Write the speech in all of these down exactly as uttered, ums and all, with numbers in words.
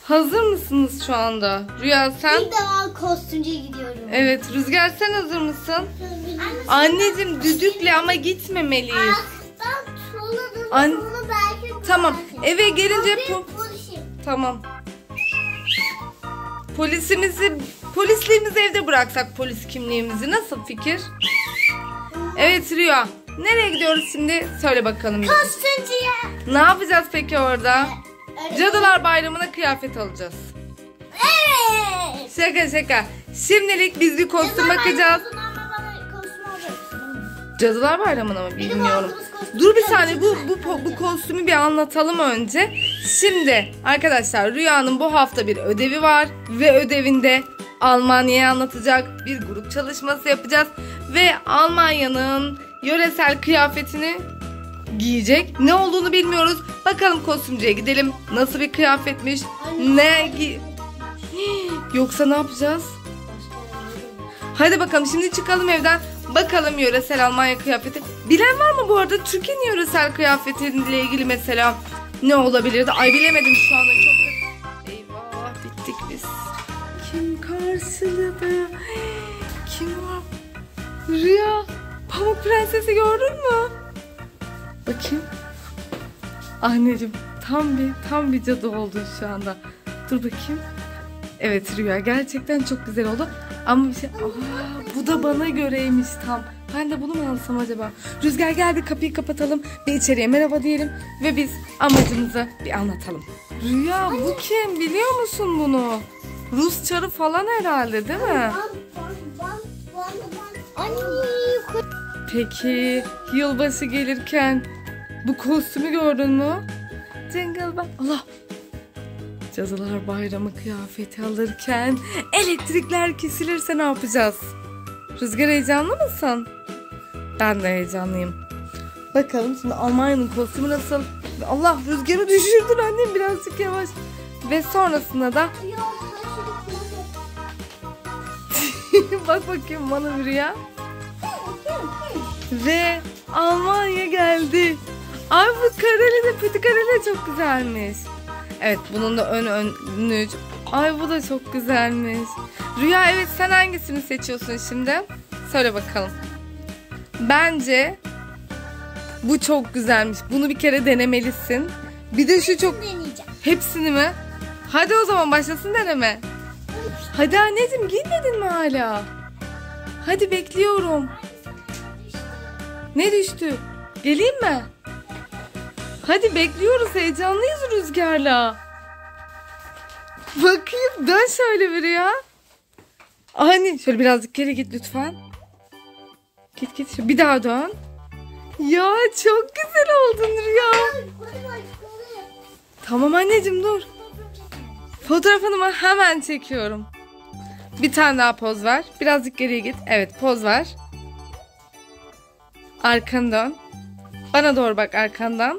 Hazır mısınız şu anda? Rüya sen? İlk defa kostümcüye gidiyorum. Evet. Rüzgar sen hazır mısın? Anneciğim düdükle ama gitmemeliyiz. An tamam. Eve gelince po tamam. Polisimizi polisliğimizi evde bıraksak, polis kimliğimizi, nasıl fikir? Evet Rüya. Nereye gidiyoruz şimdi? Söyle bakalım. Kostümcüye. Ne yapacağız peki orada? Cadılar Bayramı'na kıyafet alacağız. Evet. Şaka şaka. Şimdilik biz bir kostüm bakacağız. Cadılar Bayramı'na mı bilmiyorum. Dur bir saniye, bu, bu, bu kostümü bir anlatalım önce. Şimdi arkadaşlar Rüya'nın bu hafta bir ödevi var. Ve ödevinde Almanya'yı anlatacak bir grup çalışması yapacağız. Ve Almanya'nın yöresel kıyafetini giyecek. Ne olduğunu bilmiyoruz. Bakalım kostümcüye gidelim. Nasıl bir kıyafetmiş? Ne gi Yoksa ne yapacağız? Hadi bakalım şimdi çıkalım evden. Bakalım yöresel Almanya kıyafeti. Bilen var mı bu arada Türkiye'nin yöresel kıyafetiyle ilgili mesela ne olabilirdi? Ay bilemedim şu anda, çok kötü. Eyvah, bittik biz. Kim karşıladı? Kim var? Rüya, Pamuk Prenses'i gördün mü? Bakayım. Anneciğim tam bir tam bir cadı oldu şu anda. Dur bakayım. Evet Rüya gerçekten çok güzel oldu. Ama bir şey... Aa, bu da bana göreymiş tam. Ben de bunu mu alsam acaba? Rüzgar gel, bir kapıyı kapatalım. Bir içeriye merhaba diyelim. Ve biz amacımızı bir anlatalım. Rüya bu kim? Biliyor musun bunu? Rus çarı falan herhalde değil mi? Peki yılbaşı gelirken bu kostümü gördün mü? Jingle bell. Allah! Cadılar Bayramı kıyafeti alırken elektrikler kesilirse ne yapacağız? Rüzgar heyecanlı mısın? Ben de heyecanlıyım. Bakalım şimdi Almanya'nın kostümü nasıl? Allah, Rüzgar'ı düşürdün annem, birazcık yavaş. Ve sonrasında da bak bakayım bana bir Rüya. Ve Almanya geldi. Ay bu kareli de, peti kareli çok güzelmiş. Evet, bunun da ön önlüğü. Ay bu da çok güzelmiş. Rüya, evet sen hangisini seçiyorsun şimdi? Söyle bakalım. Bence bu çok güzelmiş. Bunu bir kere denemelisin. Bir de şu çok... Hepsini mi? Hadi o zaman başlasın deneme. Hadi anneciğim, giymedin mi hala? Hadi bekliyorum. Ne düştü? Geleyim mi? Hadi bekliyoruz, heyecanlıyız Rüzgar'la. Bakayım, dön şöyle bir ya. Hani şöyle birazcık geri git lütfen. Git git, bir daha dön. Ya çok güzel oldun Rüya. Tamam anneciğim, dur. Fotoğrafını hemen çekiyorum. Bir tane daha poz ver. Birazcık geriye git. Evet, poz ver. Arkanı dön. Bana doğru bak, arkandan.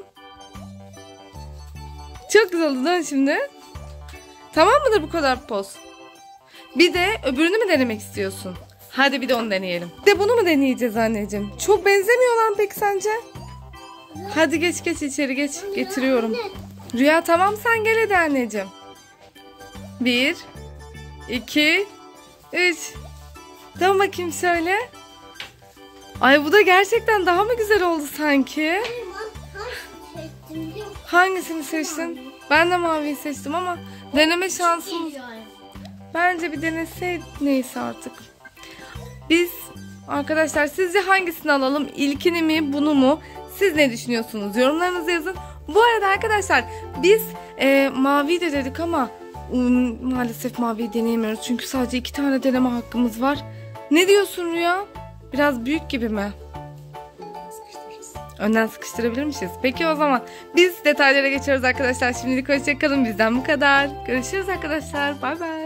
Çok güzel oldu, dön şimdi. Tamam mıdır bu kadar poz? Bir de öbürünü mü denemek istiyorsun? Hadi bir de onu deneyelim. Bir de bunu mu deneyeceğiz anneciğim? Çok benzemiyor lan pek sence? Hadi geç geç içeri geç. Getiriyorum. Rüya tamam, sen gel hadi anneciğim. Bir, iki, üç. Dön bakayım şöyle. Ay bu da gerçekten daha mı güzel oldu sanki? Hangisini seçtin? Ben de maviyi seçtim ama deneme şansımız. Bence bir deneseydik, neyse artık. Biz arkadaşlar sizce hangisini alalım? İlkini mi, bunu mu? Siz ne düşünüyorsunuz? Yorumlarınızı yazın. Bu arada arkadaşlar biz e, mavi de dedik ama um, maalesef maviyi deneyemiyoruz. Çünkü sadece iki tane deneme hakkımız var. Ne diyorsun Rüya? Biraz büyük gibi mi? Önden sıkıştırabilirmişiz. Peki o zaman biz detaylara geçiyoruz arkadaşlar. Şimdilik hoşçakalın. Bizden bu kadar. Görüşürüz arkadaşlar. Bay bay.